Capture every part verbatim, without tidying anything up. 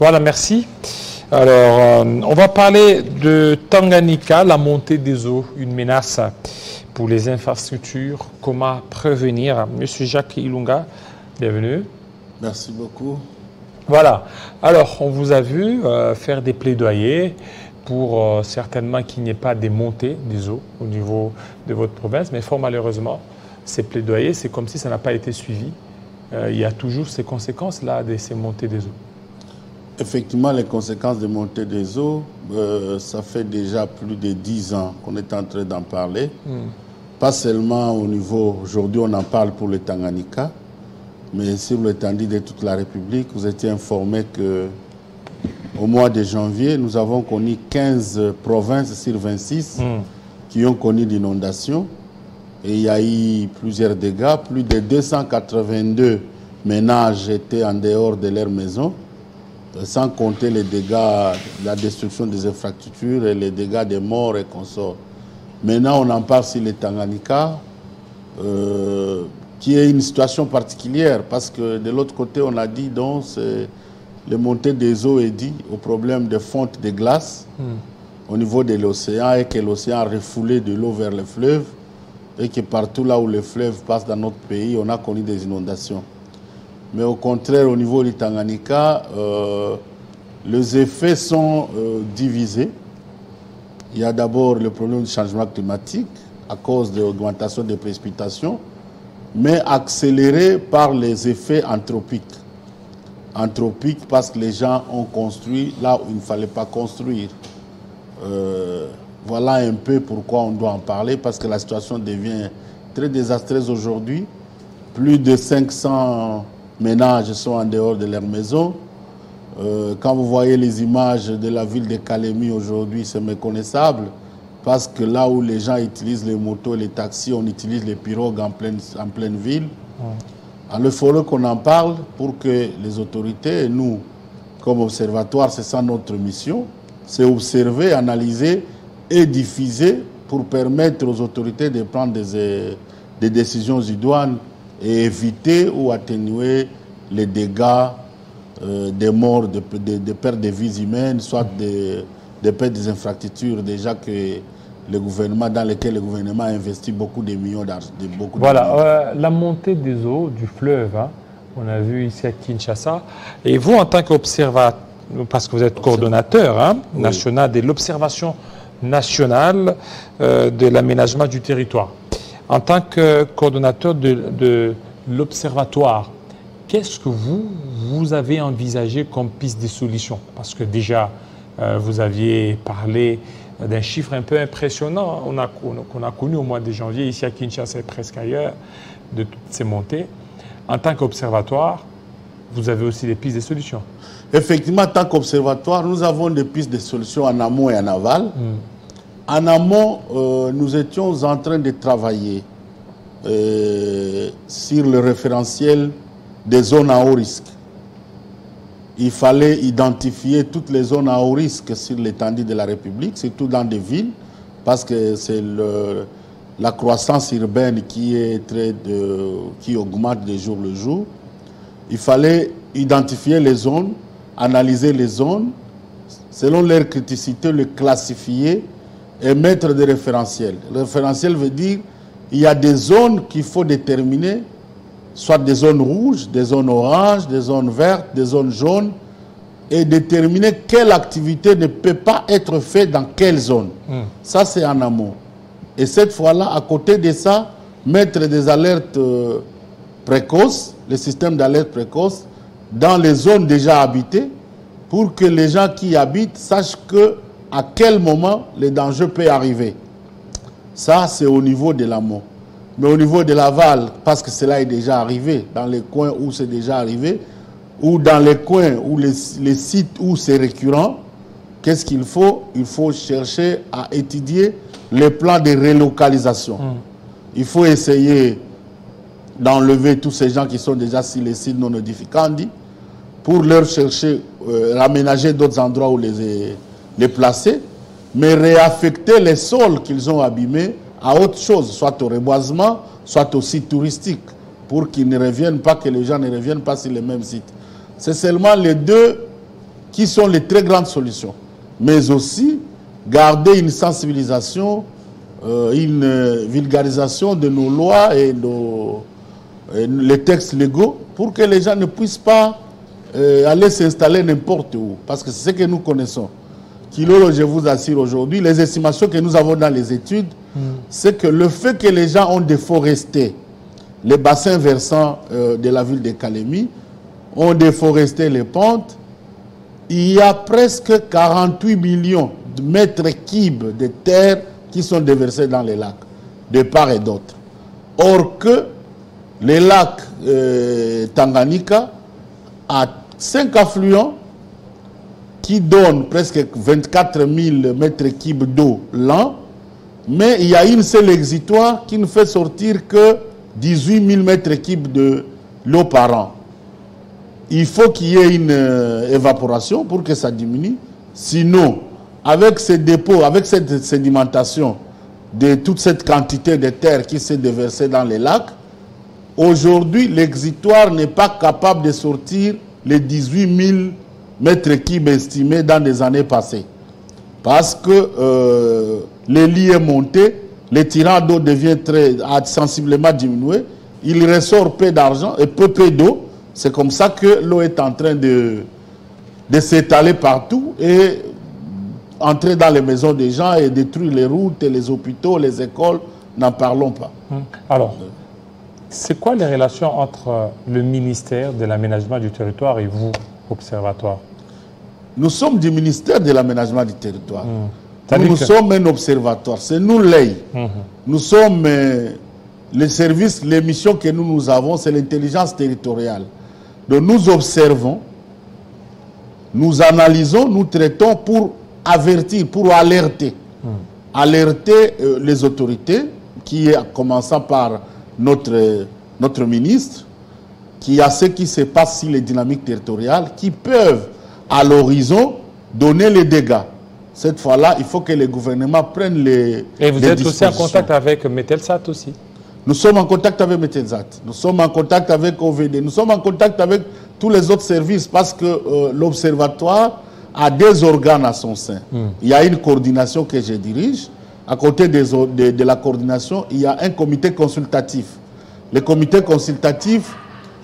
Voilà, merci. Alors, euh, on va parler de Tanganyika, la montée des eaux, une menace pour les infrastructures. Comment prévenir? Monsieur Jacques Ilunga, bienvenue. Merci beaucoup. Voilà. Alors, on vous a vu euh, faire des plaidoyers pour euh, certainement qu'il n'y ait pas des montées des eaux au niveau de votre province, mais fort malheureusement, ces plaidoyers, c'est comme si ça n'a pas été suivi. Euh, il y a toujours ces conséquences-là de ces montées des eaux. Effectivement, les conséquences de montée des eaux, euh, ça fait déjà plus de dix ans qu'on est en train d'en parler. Mm. Pas seulement au niveau, aujourd'hui on en parle pour le Tanganyika, mais sur l'étendue de toute la République. Vous étiez informé qu'au mois de janvier, nous avons connu quinze provinces sur vingt-six mm. qui ont connu l'inondation. Et il y a eu plusieurs dégâts. Plus de deux cent quatre-vingt-deux ménages étaient en dehors de leur maison, sans compter les dégâts, la destruction des infrastructures et les dégâts des morts et consorts. Maintenant, on en parle sur les Tanganyika, euh, qui est une situation particulière, parce que de l'autre côté, on a dit donc c'est les montées des eaux est due au problème de fonte de glace mm. au niveau de l'océan, et que l'océan a refoulé de l'eau vers le fleuve, et que partout là où le fleuve passe dans notre pays, on a connu des inondations. Mais au contraire, au niveau du Tanganyika, euh, les effets sont euh, divisés. Il y a d'abord le problème du changement climatique à cause de l'augmentation des précipitations, mais accéléré par les effets anthropiques. Anthropiques parce que les gens ont construit là où il ne fallait pas construire. Euh, voilà un peu pourquoi on doit en parler, parce que la situation devient très désastreuse aujourd'hui. Plus de cinq cents ménages sont en dehors de leur maison. Euh, quand vous voyez les images de la ville de Kalemi aujourd'hui, c'est méconnaissable, parce que là où les gens utilisent les motos et les taxis, on utilise les pirogues en pleine, en pleine ville. Ouais. Alors il faudrait qu'on en parle pour que les autorités, et nous, comme observatoire, c'est ça notre mission, c'est observer, analyser et diffuser pour permettre aux autorités de prendre des, des décisions idoines et éviter ou atténuer les dégâts euh, des morts, de, de, de pertes de vies humaines, soit des de pertes des infrastructures, déjà que le gouvernement, dans lesquels le gouvernement a investi beaucoup de millions d'argent. Voilà, euh, la montée des eaux du fleuve, hein, on a vu ici à Kinshasa, et vous en tant qu'observateur, parce que vous êtes coordonnateur hein, oui. national de l'observation nationale euh, de l'aménagement du territoire. En tant que coordonnateur de, de l'observatoire, qu'est-ce que vous, vous avez envisagé comme piste de solution? Parce que déjà, euh, vous aviez parlé d'un chiffre un peu impressionnant qu'on a, qu'on a connu au mois de janvier, ici à Kinshasa et presque ailleurs, de toutes ces montées. En tant qu'observatoire, vous avez aussi des pistes de solutions. Effectivement, en tant qu'observatoire, nous avons des pistes de solutions en amont et en aval. Mm. En amont, euh, nous étions en train de travailler euh, sur le référentiel des zones à haut risque. Il fallait identifier toutes les zones à haut risque sur l'étendue de la République, surtout dans des villes, parce que c'est la croissance urbaine qui, est très de, qui augmente de jour le jour. Il fallait identifier les zones, analyser les zones, selon leur criticité, les classifier et mettre des référentiels. Le référentiel veut dire qu'il y a des zones qu'il faut déterminer, soit des zones rouges, des zones oranges, des zones vertes, des zones jaunes, et déterminer quelle activité ne peut pas être faite dans quelle zone. Mm. Ça, c'est en amont. Et cette fois-là, à côté de ça, mettre des alertes euh, précoces, les systèmes d'alerte précoces, dans les zones déjà habitées, pour que les gens qui y habitent sachent que à quel moment les dangers peuvent arriver. Ça, c'est au niveau de l'amont. Mais au niveau de l'aval, parce que cela est déjà arrivé, dans les coins où c'est déjà arrivé, ou dans les coins où les, les sites où c'est récurrent, qu'est-ce qu'il faut? Il faut chercher à étudier les plans de relocalisation. Mmh. Il faut essayer d'enlever tous ces gens qui sont déjà sur les sites non édificandi pour leur chercher, euh, aménager d'autres endroits où les, les placer, mais réaffecter les sols qu'ils ont abîmés à autre chose, soit au reboisement, soit au site touristique, pour qu'ils ne reviennent pas, que les gens ne reviennent pas sur les mêmes sites. C'est seulement les deux qui sont les très grandes solutions. Mais aussi garder une sensibilisation, euh, une vulgarisation de nos lois et, nos, et les textes légaux pour que les gens ne puissent pas euh, aller s'installer n'importe où. Parce que c'est ce que nous connaissons. Kilo, je vous assure aujourd'hui, les estimations que nous avons dans les études, mm. c'est que le fait que les gens ont déforesté les bassins versants euh, de la ville de Kalemi, ont déforesté les pentes, il y a presque quarante-huit millions de mètres cubes de terre qui sont déversés dans les lacs, de part et d'autre. Or que les lacs euh, Tanganyika a cinq affluents qui donnent presque vingt-quatre mille mètres cubes d'eau l'an, mais il y a une seule exitoire qui ne fait sortir que dix-huit mille mètres cubes de l'eau par an. Il faut qu'il y ait une euh, évaporation pour que ça diminue. Sinon, avec ces dépôts, avec cette sédimentation de toute cette quantité de terre qui s'est déversée dans les lacs, aujourd'hui, l'exitoire n'est pas capable de sortir les dix-huit mille mètres cubes estimés dans des années passées. Parce que euh, le lit est monté, le tirant d'eau devient très, a sensiblement diminué, il ressort peu d'argent et peu, peu d'eau. C'est comme ça que l'eau est en train de, de s'étaler partout et entrer dans les maisons des gens et détruire les routes, et les hôpitaux, les écoles, n'en parlons pas. Alors, c'est quoi les relations entre le ministère de l'aménagement du territoire et vous, observatoire? Nous sommes du ministère de l'aménagement du territoire. Mmh. Nous, nous que... sommes un observatoire. C'est nous l'E I. Mmh. Nous sommes euh, les services, les missions que nous, nous avons, c'est l'intelligence territoriale. Donc nous observons, nous analysons, nous traitons pour avertir, pour alerter. Mmh. Alerter euh, les autorités, qui commençant par notre, notre ministre, qui a ce qui se passe sur les dynamiques territoriales, qui peuvent à l'horizon donner les dégâts. Cette fois-là, il faut que les gouvernements prennent les Et vous les êtes aussi en contact avec Metelsat aussi? Nous sommes en contact avec Metelsat, nous sommes en contact avec O V D, nous sommes en contact avec tous les autres services parce que euh, l'Observatoire a des organes à son sein. Mm. Il y a une coordination que je dirige. À côté des, de, de la coordination, il y a un comité consultatif. Le comité consultatif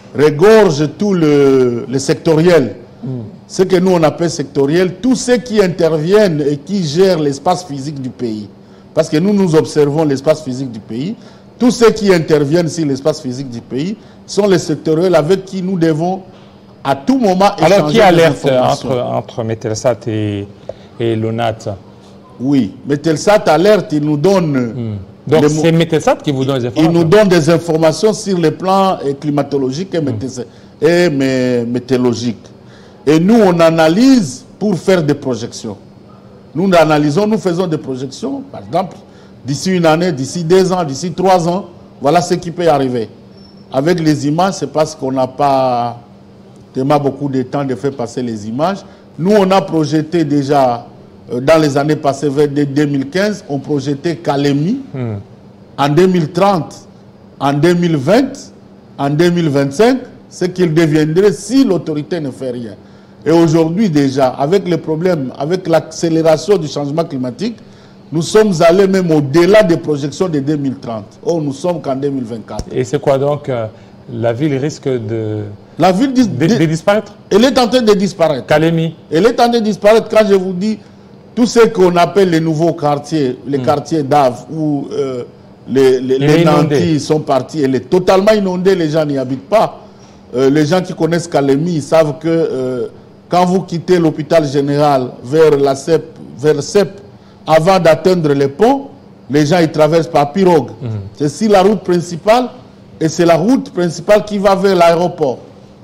regorge tout le, le sectoriel. Mm. Ce que nous on appelle sectoriel, tous ceux qui interviennent et qui gèrent l'espace physique du pays. Parce que nous, nous observons l'espace physique du pays. Tous ceux qui interviennent sur l'espace physique du pays sont les sectoriels avec qui nous devons à tout moment échanger. Alors qui alerte entre, entre Metelsat et, et l'ONAT? Oui, Metelsat alerte, il nous donne... Hmm. Donc c'est Metelsat qui vous donne des informations? Il nous donne des informations sur les plans climatologiques et, hmm. et météorologiques. Et nous, on analyse pour faire des projections. Nous analysons, nous faisons des projections, par exemple, d'ici une année, d'ici deux ans, d'ici trois ans, voilà ce qui peut arriver. Avec les images, c'est parce qu'on n'a pas tellement beaucoup de temps de faire passer les images. Nous, on a projeté déjà, euh, dans les années passées, vers deux mille quinze, on projetait Kalemi hmm. en deux mille trente, en deux mille vingt, en deux mille vingt-cinq, ce qu'il deviendrait si l'autorité ne fait rien. Et aujourd'hui déjà, avec les problèmes, avec l'accélération du changement climatique, nous sommes allés même au-delà des projections de deux mille trente. Oh, nous sommes qu'en deux mille vingt-quatre. Et c'est quoi donc euh, la ville risque de, la ville dis de, de disparaître? Elle est en train de disparaître. Kalemi. Elle est en train de disparaître quand je vous dis tout ce qu'on appelle les nouveaux quartiers, les hmm. quartiers d'Ave, où euh, les, les, les nantis sont partis. Elle est totalement inondée, les gens n'y habitent pas. Euh, les gens qui connaissent Kalemi, ils savent que euh, quand vous quittez l'hôpital général vers la C E P, vers C E P, avant d'atteindre les ponts, les gens ils traversent par pirogue. Mmh. C'est si la route principale, et c'est la route principale qui va vers l'aéroport.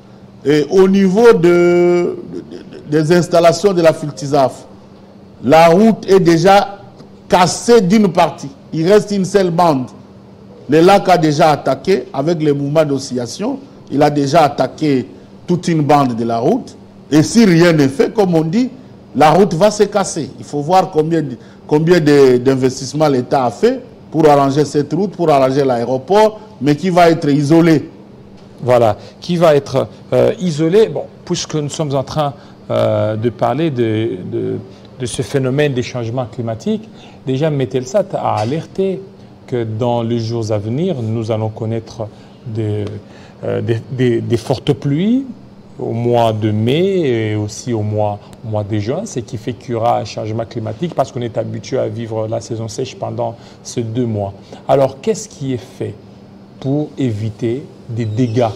Et au niveau de, de, des installations de la Filtisaf, la route est déjà cassée d'une partie. Il reste une seule bande. Le lac a déjà attaqué, avec les mouvements d'oscillation, il a déjà attaqué toute une bande de la route. Et si rien n'est fait, comme on dit, la route va se casser. Il faut voir combien, combien d'investissements l'État a fait pour arranger cette route, pour arranger l'aéroport, mais qui va être isolé. Voilà, qui va être euh, isolé. Bon, puisque nous sommes en train euh, de parler de, de, de ce phénomène des changements climatiques. Déjà, Metelsat a alerté que dans les jours à venir, nous allons connaître des, euh, des, des, des fortes pluies au mois de mai et aussi au mois, au mois de juin, ce qui fait qu'il y aura un changement climatique parce qu'on est habitué à vivre la saison sèche pendant ces deux mois. Alors, qu'est-ce qui est fait pour éviter des dégâts?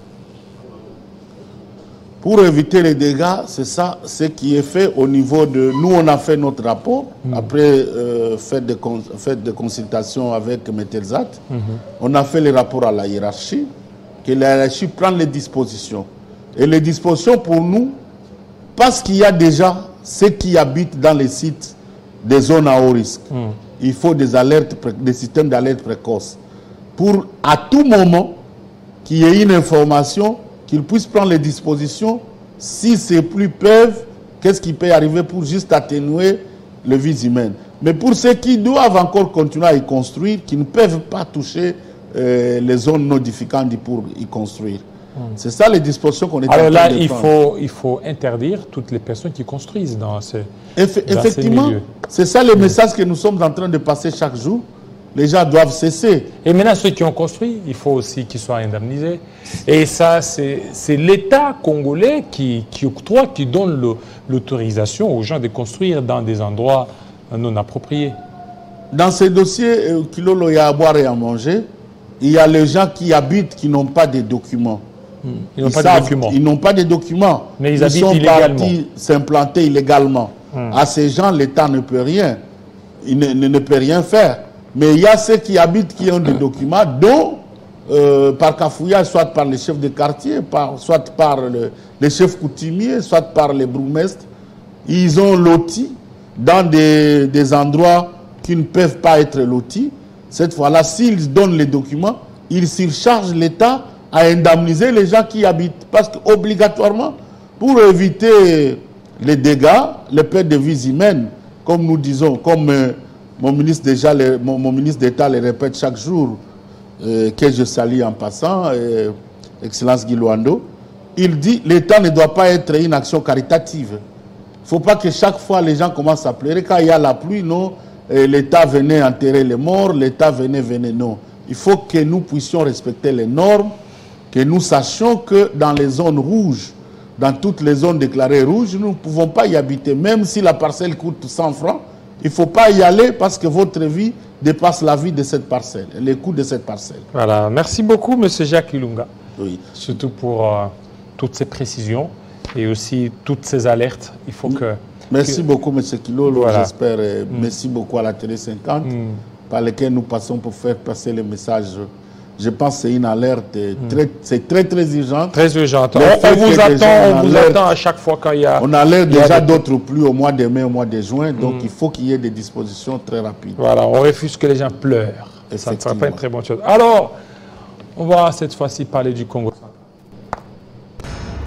Pour éviter les dégâts, c'est ça, ce qui est fait au niveau de... Nous, on a fait notre rapport, mmh. après euh, fait, de, fait de consultation avec Metelsat. Mmh. On a fait les rapports à la hiérarchie, que la hiérarchie prend les dispositions. Et les dispositions pour nous, parce qu'il y a déjà ceux qui habitent dans les sites des zones à haut risque, mmh. il faut des alertes, des systèmes d'alerte précoce. Pour, à tout moment, qu'il y ait une information, qu'ils puissent prendre les dispositions. Si ces pluies peuvent, qu'est-ce qui peut arriver pour juste atténuer le vie humaine. Mais pour ceux qui doivent encore continuer à y construire, qui ne peuvent pas toucher euh, les zones notificantes pour y construire. Mmh. C'est ça les dispositions qu'on est Alors en train là, de il prendre. faut, il faut interdire toutes les personnes qui construisent dans ces, Eff dans Effectivement, c'est ça le mmh. message que nous sommes en train de passer chaque jour. Les gens doivent cesser. Et maintenant, ceux qui ont construit, il faut aussi qu'ils soient indemnisés. Et ça, c'est l'État congolais qui, qui octroie, qui donne l'autorisation aux gens de construire dans des endroits non appropriés. Dans ces dossiers, euh, Kilolo, il y a à boire et à manger. Il y a les gens qui habitent, qui n'ont pas de documents. Hmm. Ils n'ont pas savent, de documents. Ils n'ont pas de documents. Mais ils, ils habitent sont illégalement. partis s'implanter illégalement. Hmm. À ces gens, l'État ne peut rien. Il ne, ne, ne peut rien faire. Mais il y a ceux qui habitent, qui ont des documents, dont, euh, par cafouillage, soit par les chefs de quartier, par, soit par le, les chefs coutumiers, soit par les bourgmestres. Ils ont loti dans des, des endroits qui ne peuvent pas être lotis. Cette fois-là, s'ils donnent les documents, ils surchargent l'État à indemniser les gens qui y habitent. Parce qu'obligatoirement, pour éviter les dégâts, les pertes de vies humaines, comme nous disons, comme... Euh, Mon ministre déjà, les, mon, mon ministre d'État le répète chaque jour, euh, que je salue en passant, euh, Excellence Guy Luando, il dit l'État ne doit pas être une action caritative. Il ne faut pas que chaque fois les gens commencent à pleurer. Quand il y a la pluie, non, euh, l'État venait enterrer les morts, l'État venait, venait, non. Il faut que nous puissions respecter les normes, que nous sachions que dans les zones rouges, dans toutes les zones déclarées rouges, nous ne pouvons pas y habiter, même si la parcelle coûte cent francs. Il ne faut pas y aller parce que votre vie dépasse la vie de cette parcelle, les coûts de cette parcelle. Voilà. Merci beaucoup, M. Jacques Ilunga. Oui. Surtout pour euh, toutes ces précisions et aussi toutes ces alertes. Il faut que... Merci que... beaucoup, M. Kilolo. Voilà. J'espère. Mm. Merci beaucoup à la Télé cinquante, mm. par laquelle nous passons pour faire passer le message. Je pense que c'est une alerte très, c'est très, très urgente. Très urgente. On, on vous, attend, on vous attend à chaque fois quand il y a... On a l'air déjà d'autres pluies au mois de mai, au mois de juin. Donc, mm. il faut qu'il y ait des dispositions très rapides. Voilà, on refuse que les gens pleurent. Ça ne sera pas une très bonne chose. Alors, on va cette fois-ci parler du Congo.